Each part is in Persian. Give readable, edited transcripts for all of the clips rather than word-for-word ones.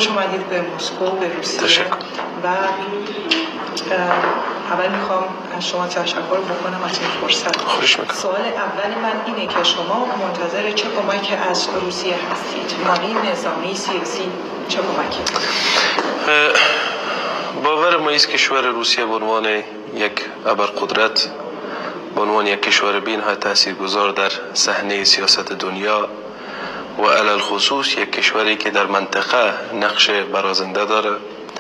خوش اومدید به مسکو، به روسیه. تشکر. و اول میخوام از شما تشکر بکنم از این فرصت. خوش میکنم. سوال اولی من اینه که شما منتظر چه کمکی از روسیه هستید؟ مالی، نظامی، سیاسی، چه کمکی؟ باور ما است کشور روسیه به عنوان یک ابرقدرت، به عنوان یک کشور بین‌های تاثیرگذار در صحنه سیاست دنیا و علل خصوص یک کشوری که در منطقه نقش برازنده داره،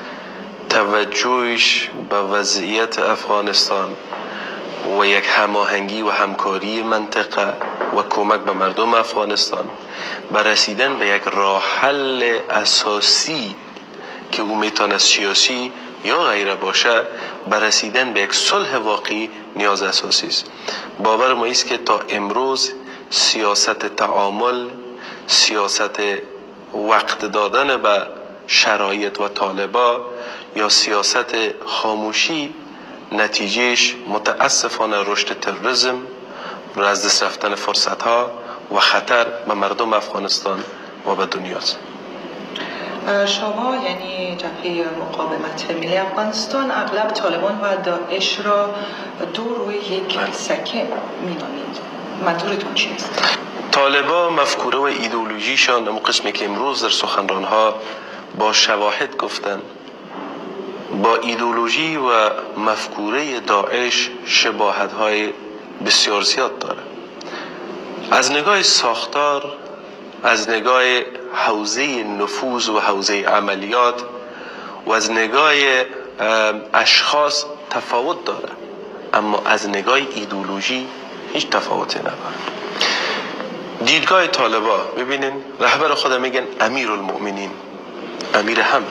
توجهش به وضعیت افغانستان و یک هماهنگی و همکاری منطقه و کمک به مردم افغانستان برسیدن به یک راه حل اساسی که او میتونه سیاسی یا غیره باشه، برسیدن به یک صلح واقعی نیاز اساسی است. باور ما است که تا امروز سیاست تعامل، سیاست وقت دادن به شرایط و طالبا یا سیاست خاموشی نتیجهش متاسفانه رشد تروریسم، از دست رفتن فرصت ها و خطر به مردم افغانستان و به دنیاست. شما یعنی جبهه مقاومت ملی افغانستان اغلب طالبان و داعش را دور روی یک سکه می‌دانید. منظورتون چیست؟ طالبا مفکوره و ایدئولوژیشان اون قسمی که امروز در سخنرانها با شواهد گفتن، با ایدئولوژی و مفکوره داعش شباهت‌های بسیار زیاد داره. از نگاه ساختار، از نگاه حوزه نفوذ و حوزه عملیات و از نگاه اشخاص تفاوت داره، اما از نگاه ایدئولوژی هیچ تفاوتی نداره. دیدگاه طالبا ببینین، رهبر خود میگن امیرالمؤمنین، امیر هم.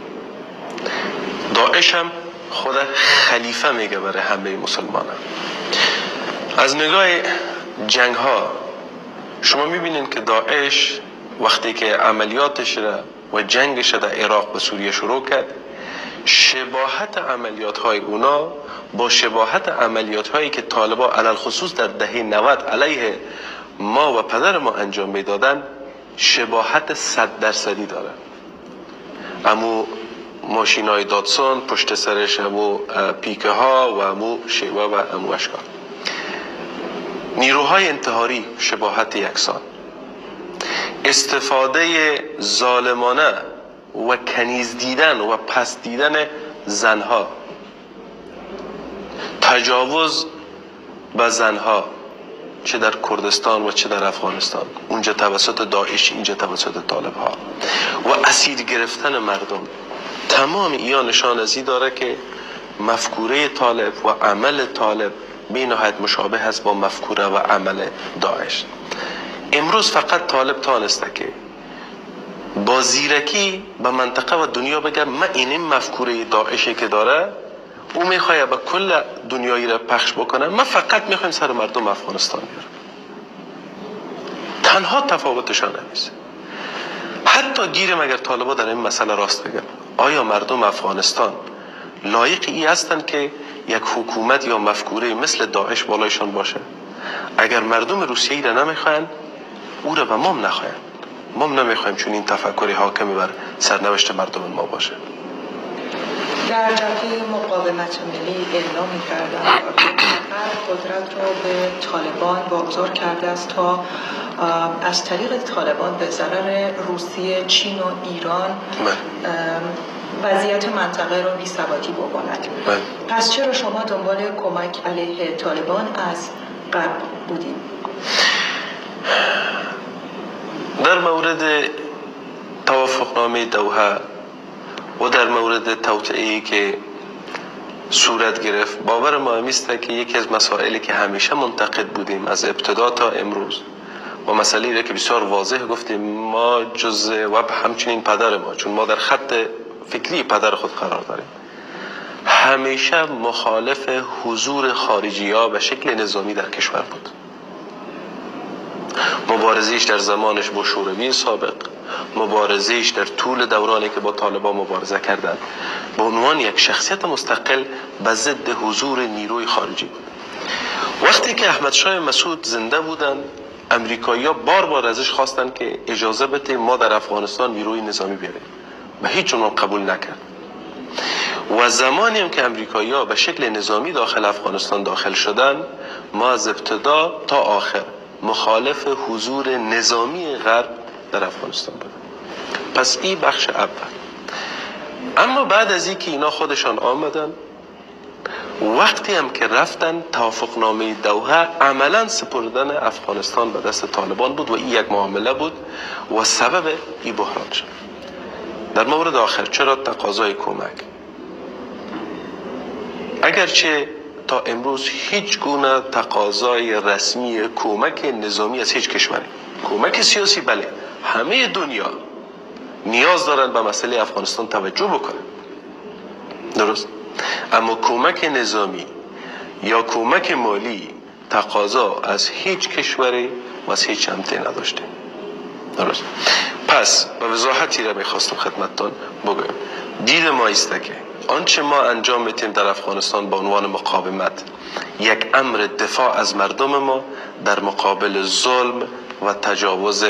داعش هم خود خلیفه میگه برای همه مسلمان هم. از نگاه جنگ ها شما میبینین که داعش وقتی که عملیاتش را و جنگش در عراق و سوریه شروع کرد، شباهت عملیات های اونا با شباهت عملیات هایی که طالبا علل خصوص در دهه 90 علیه ما و پدر ما انجام میدادن شباهت 100% داره. امو ماشین های دادسون پشت سرش، امو پیکه ها و امو شیوه و امو اشکال، نیروهای انتحاری شباهت یکسان، استفاده ظالمانه و کنیز دیدن و پس دیدن زنها، تجاوز به زنها چه در کردستان و چه در افغانستان، اونجا توسط داعش، اینجا توسط طالب ها، و اسیر گرفتن مردم، تمام اینا نشان ازی داره که مفکوره طالب و عمل طالب به نهایت مشابه است با مفکوره و عمل داعش. امروز فقط طالب تانسته که با زیرکی به منطقه و دنیا بگه من این مفکوره داعشی که داره او میخواه به کل دنیایی را پخش بکنه، من فقط میخوایم سر مردم افغانستان بیارم. تنها تفاوتشان همیست. حتی گیرم اگر طالبا در این مسئله راست بگن، آیا مردم افغانستان لایق ای هستند که یک حکومت یا مفکوره مثل داعش بالایشان باشه؟ اگر مردم روسیه را نمیخواین، او را به ما نخواین. ما نمیخوایم چون این تفکری حاکمی بر سرنوشت مردم ما باشه. در جبهه مقاومت ملی اعلام می‌کردند قدرت را به طالبان واگذار کرده است تا از طریق طالبان به ضرر روسیه، چین و ایران وضعیت منطقه را بی‌ثباتی بکند. پس چرا شما دنبال کمک علیه طالبان از قبل بودید؟ در مورد توافقنامه دوحه و در مورد توطئه‌ای که صورت گرفت، باور ما همیست که یکی از مسائلی که همیشه منتقد بودیم از ابتدا تا امروز و مسئله را که بسیار واضح گفتیم، ما جزء و همچنین پدر ما، چون ما در خط فکری پدر خود قرار داریم، همیشه مخالف حضور خارجی ها به شکل نظامی در کشور بود. مبارزهش در زمانش با شوروی سابق، مبارزهش در طول دورانی که با طالبان مبارزه کردند، به عنوان یک شخصیت مستقل به ضد حضور نیروی خارجی بود. وقتی که احمد شاه مسعود زنده بودن، امریکایی‌ها بار بار ازش خواستن که اجازه بده ما در افغانستان نیروی نظامی بیاریم. به هیچ عنوان قبول نکرد. و زمانی هم که امریکایی‌ها به شکل نظامی داخل افغانستان داخل شدن، ما از ابتدا تا آخر مخالف حضور نظامی غرب در افغانستان بودیم. پس این بخش اول. اما بعد از اینکه اینا خودشان آمدن، وقتی هم که رفتن، توافقنامه دوحه عملا سپردن افغانستان به دست طالبان بود و این یک معامله بود و سبب این بحران شد. در مورد آخر، چرا تقاضای کمک؟ اگرچه تا امروز هیچ گونه تقاضای رسمی کمک نظامی از هیچ کشوری، کمک سیاسی بله، همه دنیا نیاز دارن به مسئله افغانستان توجه بکنن، درست؟ اما کمک نظامی یا کمک مالی تقاضا از هیچ کشوری و از هیچ سمتی نداشته، درست؟ پس به وضاحتی را میخواستم خدمتتان بگویم. دید ما است که آنچه ما انجام میتیم در افغانستان به عنوان مقاومت یک امر دفاع از مردم ما در مقابل ظلم و تجاوز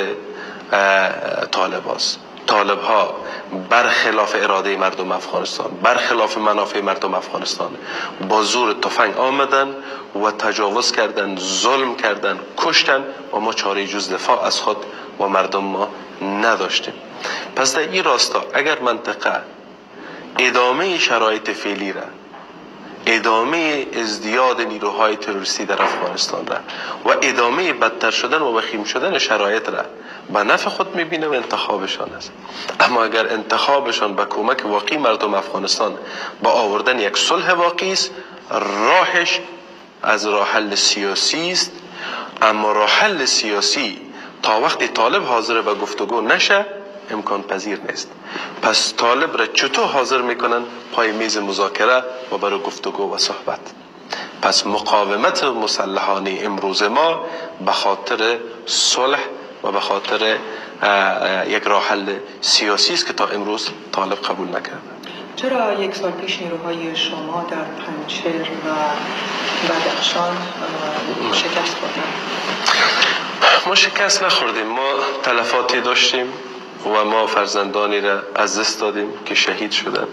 طالب ها برخلاف اراده مردم افغانستان، برخلاف منافع مردم افغانستان با زور تفنگ آمدن و تجاوز کردن، ظلم کردن، کشتن و ما چاره جز دفاع از خود و مردم ما نداشتیم. پس در این راستا اگر منطقه ادامه شرایط فعلی را، ادامه ازدیاد نیروهای تروریستی در افغانستان را و ادامه بدتر شدن و وخیم شدن شرایط را به نفع خود میبینه و انتخابشان است. اما اگر انتخابشان به کمک واقعی مردم افغانستان با آوردن یک صلح واقعی است، راهش از راه حل سیاسی است. اما راه حل سیاسی تا وقتی طالب حاضر به گفتگو نشه امکان پذیر نیست. پس طالب را چطور حاضر میکنن پای میز مذاکره و برای گفتگو و صحبت؟ پس مقاومت مسلحانه امروز ما به خاطر صلح و به خاطر یک راه حل سیاسی است که تا امروز طالب قبول نکرده. چرا یک سال پیش نیروهای شما در پنجشیر و بدخشان شکست خوردن؟ ما شکست نخوردیم، ما تلفاتی داشتیم و ما فرزندانی را از دست دادیم که شهید شدند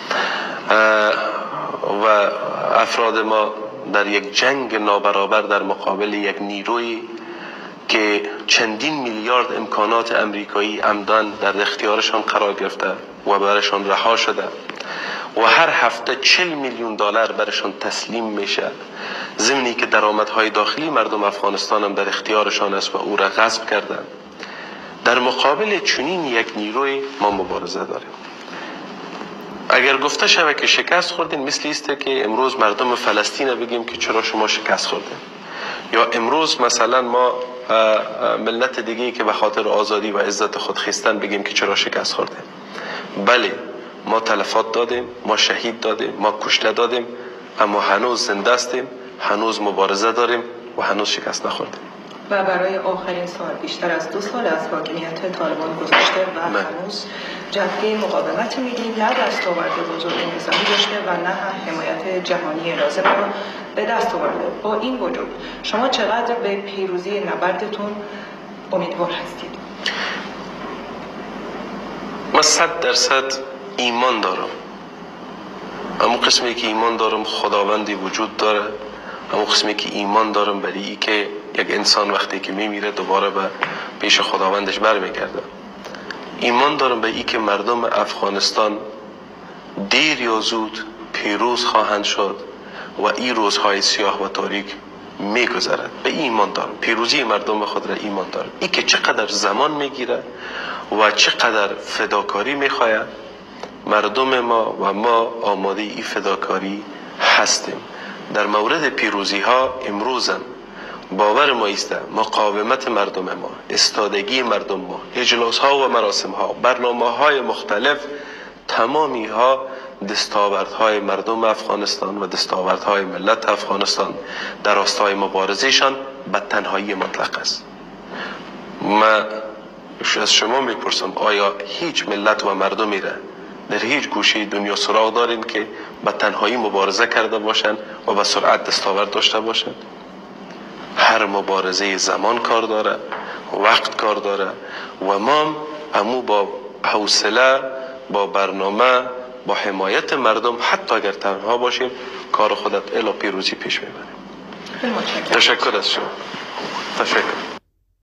و افراد ما در یک جنگ نابرابر در مقابل یک نیروی که چندین میلیارد امکانات امریکایی عمدن در اختیارشان قرار گرفته و برایشان رها شده و هر هفته 40 میلیون دلار برایشان تسلیم میشه، ضمنی که درآمدهای داخلی مردم افغانستان هم در اختیارشان است و او را غصب کردند. در مقابل چنین یک نیروی ما مبارزه داریم. اگر گفته شود که شکست خوردین، مثل است که امروز مردم فلسطین بگیم که چرا شما شکست خوردین، یا امروز مثلا ما ملت دیگه‌ای که به خاطر آزادی و عزت خود خیستن بگیم که چرا شکست خوردین. بله، ما تلفات دادیم، ما شهید دادیم، ما کشته دادیم، اما هنوز زنده هستیم، هنوز مبارزه داریم و هنوز شکست نخوردیم. و برای آخرین سال، بیشتر از 2 سال از حاکمیت طالبان گذشته و هنوز جبهه مقاومت ملی نه دستاورد بزرگ نظامی داشته و نه حمایت جهانی لازم را به دست آورده. با این وجود شما چقدر به پیروزی نبردتون امیدوار هستید؟ من 100% ایمان دارم. اما قسمی که ایمان دارم خداوندی وجود داره، اما قسمی که ایمان دارم برای ای که یک انسان وقتی که میمیره دوباره به پیش خداوندش برمیگرده. ایمان دارم به ای که مردم افغانستان دیر یا زود پیروز خواهند شد و این روزهای سیاه و تاریک میگذرد. به ایمان دارم، پیروزی مردم خود را ایمان دارم. ای که چقدر زمان میگیره و چقدر فداکاری میخواهد، مردم ما و ما آماده ای فداکاری هستیم. در مورد پیروزی ها امروزم باور ما است مقاومت مردم ما، استادگی مردم ما، اجلاس ها و مراسم ها، برنامه های مختلف، تمامی ها دستاوردهای مردم افغانستان و دستاوردهای ملت افغانستان در راستای مبارزهشان به تنهایی مطلق است. من از شما میپرسم آیا هیچ ملت و مردمی را در هیچ گوشه دنیا سراغ دارین که به تنهایی مبارزه کرده باشند و به سرعت دستاورد داشته باشند؟ هر مبارزه زمان کار داره، وقت کار داره و ما همو با حوصله با برنامه، با حمایت مردم، حتی اگر تنها باشیم، کار خودت الی پیروزی پیش میبریم. خیلی متشکرم. تشکر از شما. تشکر.